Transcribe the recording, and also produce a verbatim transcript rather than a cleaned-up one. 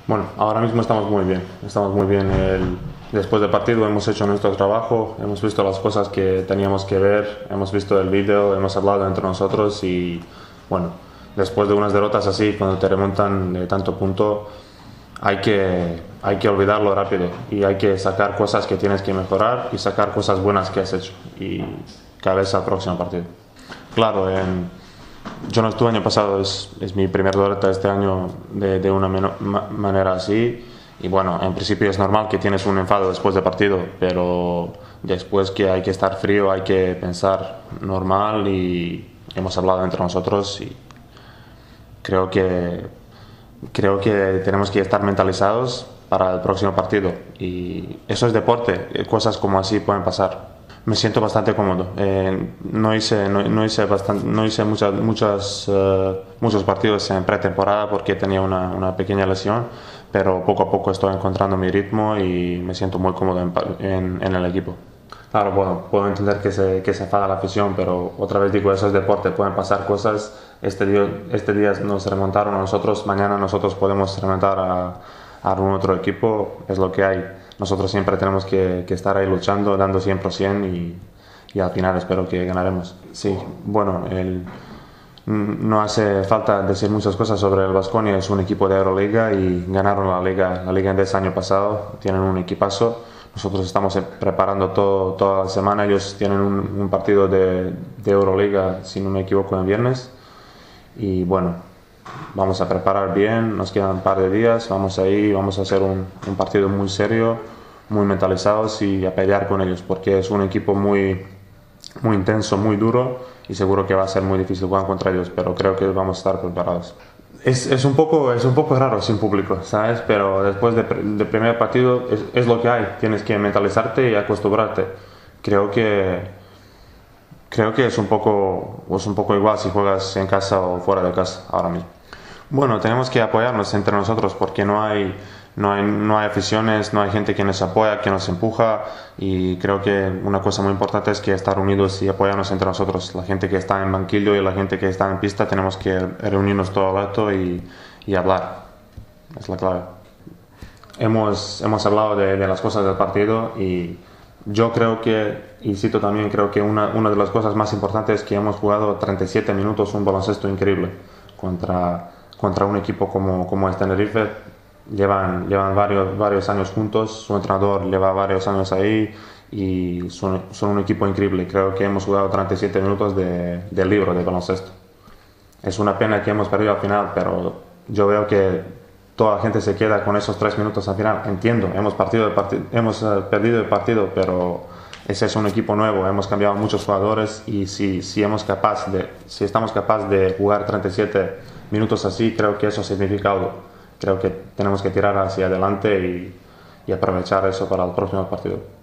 Bueno, ahora mismo estamos muy bien. Estamos muy bien. El- después del partido hemos hecho nuestro trabajo, hemos visto las cosas que teníamos que ver, hemos visto el vídeo, hemos hablado entre nosotros y bueno, después de unas derrotas así, cuando te remontan de tanto punto, hay que, hay que olvidarlo rápido y hay que sacar cosas que tienes que mejorar y sacar cosas buenas que has hecho y cabeza al próximo partido. Claro, en, yo no estuve el año pasado, es, es mi primer derrota este año de, de una meno- ma- manera así. Y bueno, en principio es normal que tienes un enfado después del partido, pero después que hay que estar frío, hay que pensar normal y hemos hablado entre nosotros y creo que, creo que tenemos que estar mentalizados para el próximo partido. Y eso es deporte, eh, cosas como así pueden pasar. Me siento bastante cómodo. Eh, no hice, no, no hice, bastan- no hice muchas, muchas, eh, muchos partidos en pretemporada porque tenía una, una pequeña lesión, pero poco a poco estoy encontrando mi ritmo y me siento muy cómodo en, pa- en- en el equipo. Claro, bueno, puedo entender que se, que se enfada la afición, pero otra vez digo, eso es deporte, pueden pasar cosas. Este día, este día nos remontaron a nosotros, mañana nosotros podemos remontar a, a algún otro equipo, es lo que hay. Nosotros siempre tenemos que, que estar ahí luchando, dando cien por ciento y, y al final espero que ganaremos. Sí, bueno, el, no hace falta decir muchas cosas sobre el Baskonia, es un equipo de Euroliga y ganaron la Liga, la Liga Endesa año pasado, tienen un equipazo. Nosotros estamos preparando todo, toda la semana, ellos tienen un, un partido de, de Euroliga, si no me equivoco, en viernes. Y bueno, vamos a preparar bien, nos quedan un par de días, vamos ahí, vamos a hacer un, un partido muy serio, muy mentalizados y a pelear con ellos, porque es un equipo muy, muy intenso, muy duro y seguro que va a ser muy difícil jugar contra ellos, pero creo que vamos a estar preparados. Es, es, un poco, es un poco raro sin público, ¿sabes? Pero después del de primer partido es, es lo que hay, tienes que mentalizarte y acostumbrarte. Creo que, creo que es un poco, es un poco igual si juegas en casa o fuera de casa ahora mismo. Bueno, tenemos que apoyarnos entre nosotros porque no hay, no hay, no hay aficiones, no hay gente que nos apoya, que nos empuja y creo que una cosa muy importante es que estar unidos y apoyarnos entre nosotros. La gente que está en banquillo y la gente que está en pista tenemos que reunirnos todo el rato y, y hablar. Es la clave. Hemos, hemos hablado de, de las cosas del partido y yo creo que, y cito también, creo que una, una de las cosas más importantes es que hemos jugado treinta y siete minutos, un baloncesto increíble contra, contra un equipo como, como es Tenerife. Llevan, llevan varios, varios años juntos, su entrenador lleva varios años ahí y son, son un equipo increíble. Creo que hemos jugado treinta y siete minutos de, de libro de baloncesto. Es una pena que hemos perdido al final, pero yo veo que toda la gente se queda con esos tres minutos al final. Entiendo, hemos, partido el parti- hemos uh, perdido el partido, pero ese es un equipo nuevo, hemos cambiado muchos jugadores y si, si, hemos capaz de, si estamos capaces de jugar treinta y siete minutos así, creo que eso significa algo. Creo que tenemos que tirar hacia adelante y, y aprovechar eso para el próximo partido.